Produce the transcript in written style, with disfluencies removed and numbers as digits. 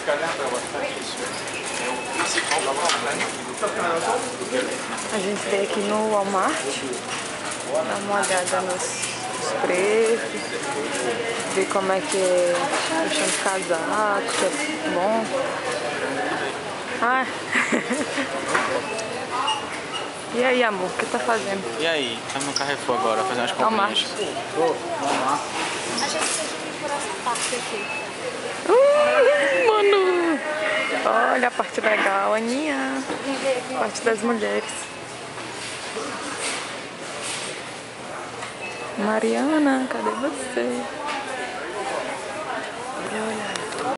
A gente veio aqui no Walmart, dar uma olhada nos preços, ver como é que é o chão de casaco, que é bom. Ah. E aí, amor, o que tá fazendo? E aí, estamos no Carrefour agora, fazer umas comprinhas. A gente tem que vir por essa parte aqui. Mano! Olha a parte legal, Aninha. A parte das mulheres. Mariana, cadê você? Olha.